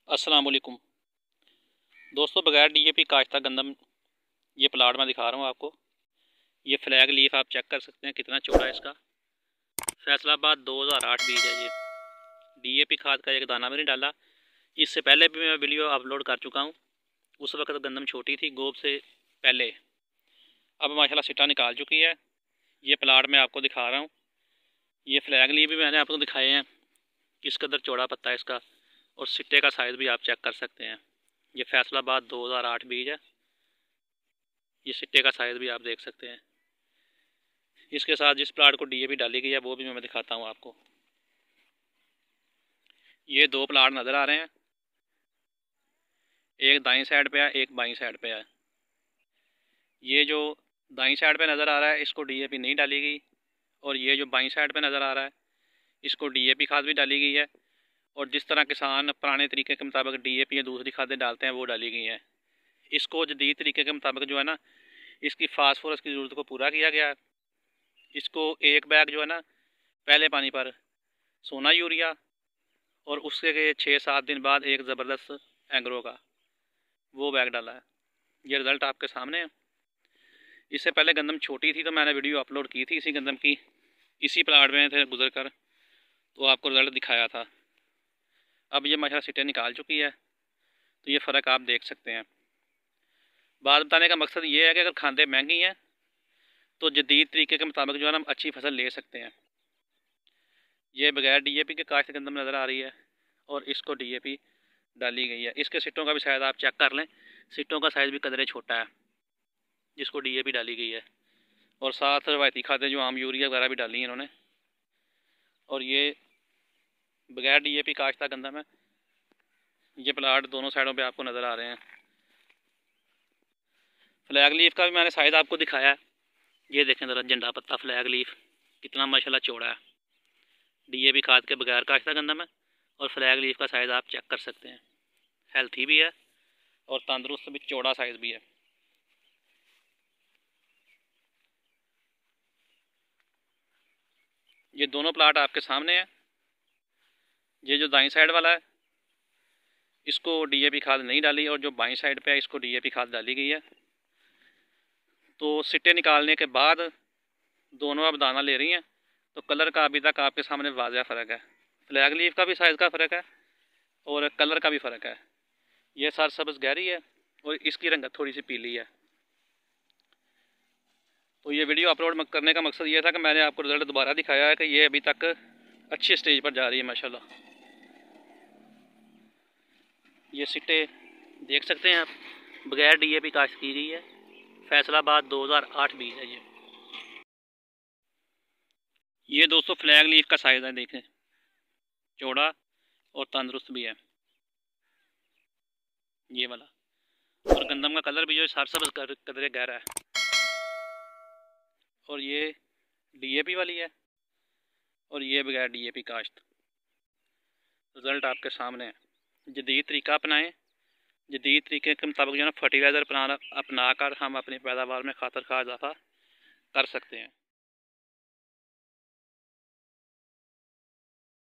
अस्सलाम वालेकुम दोस्तों, बगैर डीएपी काश्ता गंदम ये प्लाट मैं दिखा रहा हूँ आपको। ये फ्लैग लीफ आप चेक कर सकते हैं कितना चौड़ा है इसका। फैसलाबाद 2008 बीज है ये। डीएपी खाद का एक दाना भी नहीं डाला। इससे पहले भी मैं वीडियो अपलोड कर चुका हूँ। उस वक्त गंदम छोटी थी गोब से पहले। अब माशाल्लाह सिट्टा निकाल चुकी है। ये प्लाट मैं आपको दिखा रहा हूँ। ये फ्लैग लीफ भी मैंने आपको दिखाए हैं किस कदर चौड़ा पत्ता है इसका, और सिट्टे का साइज़ भी आप चेक कर सकते हैं। ये फैसलाबाद 2008 बीज है। ये सिट्टे का साइज़ भी आप देख सकते हैं। इसके साथ जिस प्लाट को डीएपी डाली गई है वो भी मैं दिखाता हूँ आपको। ये दो प्लाट नज़र आ रहे हैं, एक दाईं साइड पे है, एक बाईं साइड पे है। ये जो दाईं साइड पे नज़र आ रहा है इसको डीएपी नहीं डाली गई, और ये जो बाईं साइड पे नज़र आ रहा है इसको डीएपी खाद भी डाली गई है। और जिस तरह किसान पुराने तरीके के मुताबिक डीएपी या दूसरी खादें डालते हैं वो डाली गई हैं। इसको जदीद तरीके के मुताबिक जो है ना, इसकी फास्फोरस की ज़रूरत को पूरा किया गया है। इसको एक बैग जो है ना पहले पानी पर सोना यूरिया, और उसके 6-7 दिन बाद एक ज़बरदस्त एंग्रो का वो बैग डाला है। ये रिज़ल्ट आपके सामने है। इससे पहले गंदम छोटी थी तो मैंने वीडियो अपलोड की थी इसी गंदम की, इसी प्लाट में थे गुजर कर, तो आपको रिज़ल्ट दिखाया था। अब ये माशाल्लाह सिट्टे निकाल चुकी है, तो ये फ़र्क आप देख सकते हैं। बात बताने का मकसद ये है कि अगर खांदे महंगी हैं तो जदीद तरीके के मुताबिक जो है ना हम अच्छी फसल ले सकते हैं। ये बगैर डीएपी के काश्त गंदम नज़र आ रही है, और इसको डीएपी डाली गई है। इसके सिट्टों का भी शायद आप चेक कर लें, सिट्टों का साइज़ भी कदरे छोटा है जिसको डीएपी डाली गई है। और साथ रवायती खादें जो आम यूरिया वगैरह भी डाली हैं इन्होंने। और ये बगैर डीएपी काश्ता गंदम है। ये प्लाट दोनों साइडों पे आपको नज़र आ रहे हैं। फ्लैग लीफ का भी मैंने साइज़ आपको दिखाया है। ये देखें ज़रा झंडा पत्ता फ्लैग लीफ कितना माशाल्लाह चौड़ा है। डीएपी खाद के बगैर काश्ता गंदम है, और फ्लैग लीफ का साइज़ आप चेक कर सकते हैं। हेल्थी भी है और तंदुरुस्त भी, चौड़ा साइज़ भी है। ये दोनों प्लाट आपके सामने हैं। ये जो दाईं साइड वाला है इसको डीएपी खाद नहीं डाली, और जो बाईं साइड पे है इसको डीएपी खाद डाली गई है। तो सिट्टे निकालने के बाद दोनों अब दाना ले रही हैं, तो कलर का अभी तक आपके सामने वाज़ह फ़र्क है। फ्लैग लीफ का भी साइज़ का फ़र्क है और कलर का भी फ़र्क है। ये सरसब्ज़ गहरी है और इसकी रंगत थोड़ी सी पीली है। तो ये वीडियो अपलोड करने का मकसद ये था कि मैंने आपको रिज़ल्ट दोबारा दिखाया है कि ये अभी तक अच्छी स्टेज पर जा रही है माशाल्लाह। ये सिट्टे देख सकते हैं आप, बगैर डीएपी काश्त की गई है। फैसलाबाद 2008 बीज है ये दोस्तों फ्लैग लीफ का साइज़ है, देखें चौड़ा और तंदुरुस्त भी है ये वाला। और गंदम का कलर भी जो है सरसब्ज़ कदरे गहरा है। और ये डीएपी वाली है और ये बगैर डीएपी काश्त। रिज़ल्ट आपके सामने है। जदीद तरीका अपनाएं। जदीद तरीके के मुताबिक जो है ना फर्टिलाइज़र अपना कर हम अपनी पैदावार में खातर खा इजाफा कर सकते हैं।